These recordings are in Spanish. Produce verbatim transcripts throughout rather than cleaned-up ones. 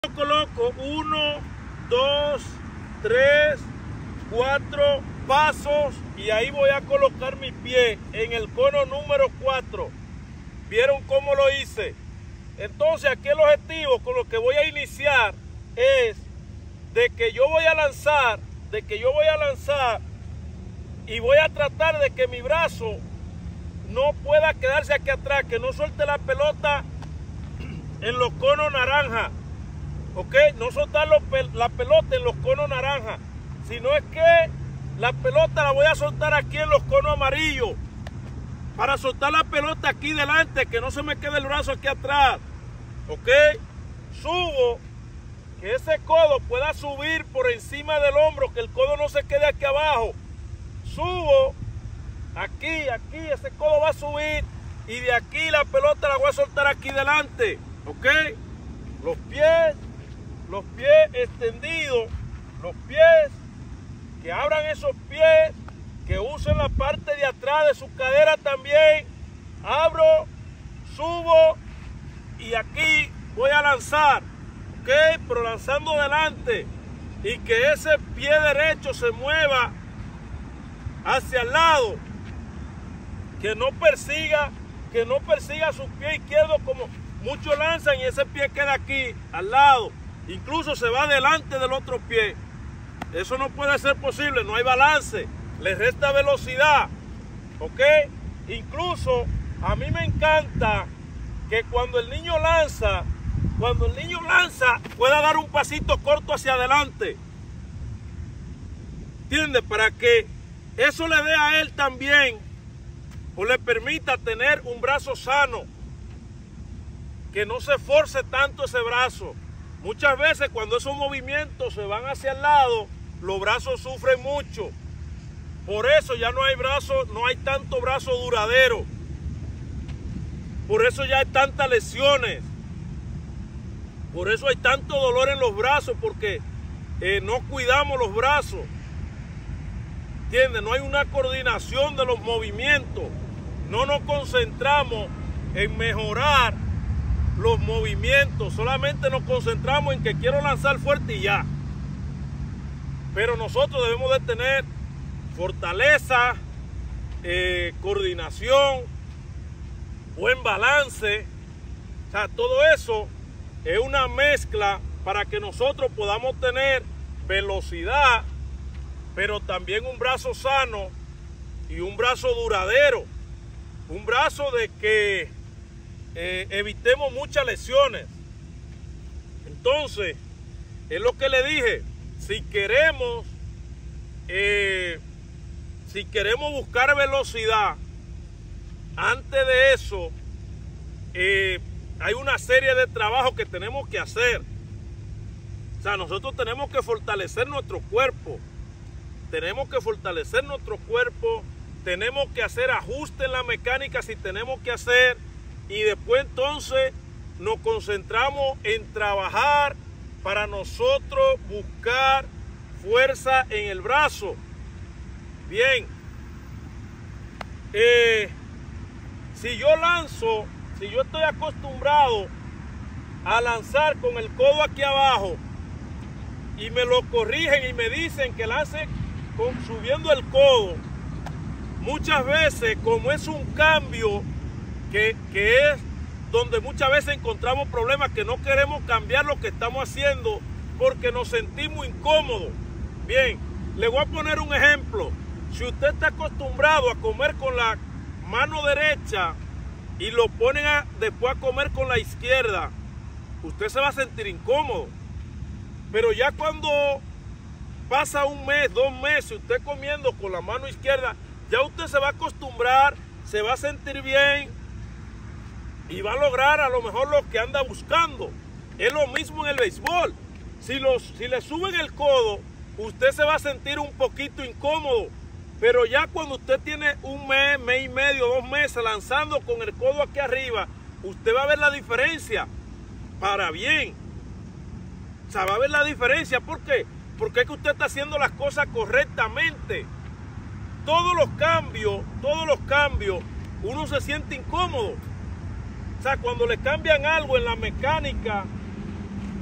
Coloco uno, dos, tres, cuatro pasos y ahí voy a colocar mi pie en el cono número cuatro. ¿Vieron cómo lo hice? Entonces aquí el objetivo con lo que voy a iniciar es de que yo voy a lanzar, de que yo voy a lanzar y voy a tratar de que mi brazo no pueda quedarse aquí atrás, que no suelte la pelota en los conos naranja. ¿Ok? No soltar los, la pelota en los conos naranjas, sino es que la pelota la voy a soltar aquí en los conos amarillos, para soltar la pelota aquí delante, que no se me quede el brazo aquí atrás. ¿Ok? Subo, que ese codo pueda subir por encima del hombro, que el codo no se quede aquí abajo. Subo, aquí, aquí, ese codo va a subir, y de aquí la pelota la voy a soltar aquí delante. ¿Ok? Los pies. Los pies extendidos, los pies, que abran esos pies, que usen la parte de atrás de su cadera también. Abro, subo y aquí voy a lanzar, ¿ok? Pero lanzando adelante y que ese pie derecho se mueva hacia el lado, que no persiga, que no persiga su pie izquierdo como muchos lanzan y ese pie queda aquí al lado. Incluso se va delante del otro pie. Eso no puede ser posible, no hay balance, le resta velocidad. ¿Ok? Incluso a mí me encanta que cuando el niño lanza, cuando el niño lanza, pueda dar un pasito corto hacia adelante. ¿Entiendes? Para que eso le dé a él también, o le permita tener un brazo sano, que no se force tanto ese brazo. Muchas veces cuando esos movimientos se van hacia el lado, los brazos sufren mucho. Por eso ya no hay brazo, no hay tanto brazo duradero. Por eso ya hay tantas lesiones. Por eso hay tanto dolor en los brazos, porque eh, no cuidamos los brazos. ¿Entiendes? No hay una coordinación de los movimientos. No nos concentramos en mejorar los movimientos, solamente nos concentramos en que quiero lanzar fuerte y ya. Pero nosotros debemos de tener fortaleza, eh, coordinación, buen balance. O sea, todo eso es una mezcla para que nosotros podamos tener velocidad, pero también un brazo sano y un brazo duradero. Un brazo de que Eh, evitemos muchas lesiones. Entonces, es lo que le dije, si queremos eh, si queremos buscar velocidad, antes de eso eh, hay una serie de trabajos que tenemos que hacer. O sea, nosotros tenemos que fortalecer nuestro cuerpo, tenemos que fortalecer nuestro cuerpo, tenemos que hacer ajustes en la mecánica si tenemos que hacer. Y después entonces nos concentramos en trabajar para nosotros buscar fuerza en el brazo. Bien, eh, si yo lanzo, si yo estoy acostumbrado a lanzar con el codo aquí abajo y me lo corrigen y me dicen que lance con, subiendo el codo, muchas veces como es un cambio Que, que es donde muchas veces encontramos problemas, que no queremos cambiar lo que estamos haciendo porque nos sentimos incómodos. Bien, le voy a poner un ejemplo. Si usted está acostumbrado a comer con la mano derecha y lo ponen a, después a comer con la izquierda, usted se va a sentir incómodo. Pero ya cuando pasa un mes, dos meses, usted comiendo con la mano izquierda, ya usted se va a acostumbrar, se va a sentir bien y va a lograr a lo mejor lo que anda buscando. Es lo mismo en el béisbol. Si, los, si le suben el codo, usted se va a sentir un poquito incómodo. Pero ya cuando usted tiene un mes, mes y medio, dos meses lanzando con el codo aquí arriba, usted va a ver la diferencia para bien. O sea, va a ver la diferencia. ¿Por qué? Porque es que usted está haciendo las cosas correctamente. Todos los cambios, todos los cambios, uno se siente incómodo. O sea, cuando le cambian algo en la mecánica,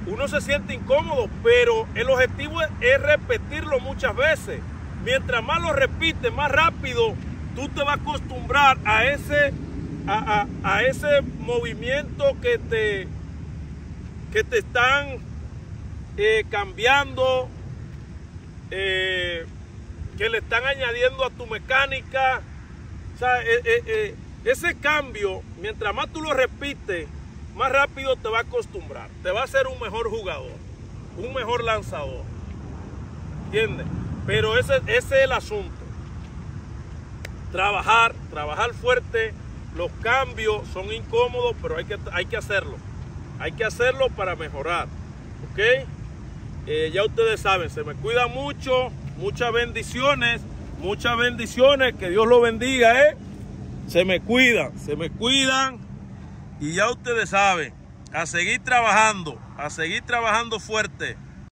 uno se siente incómodo, pero el objetivo es, es repetirlo muchas veces. Mientras más lo repites, más rápido tú te vas a acostumbrar a ese, a, a, a ese movimiento que te, que te están eh, cambiando, eh, que le están añadiendo a tu mecánica. O sea, eh, eh, eh, ese cambio, mientras más tú lo repites, más rápido te va a acostumbrar. Te va a hacer un mejor jugador, un mejor lanzador. ¿Entiendes? Pero ese, ese es el asunto. Trabajar, trabajar fuerte. Los cambios son incómodos, pero hay que, hay que hacerlo. Hay que hacerlo para mejorar. ¿Ok? Eh, ya ustedes saben, se me cuida mucho. Muchas bendiciones. Muchas bendiciones. Que Dios lo bendiga, ¿eh? Se me cuidan, se me cuidan. Y ya ustedes saben, a seguir trabajando, a seguir trabajando fuerte.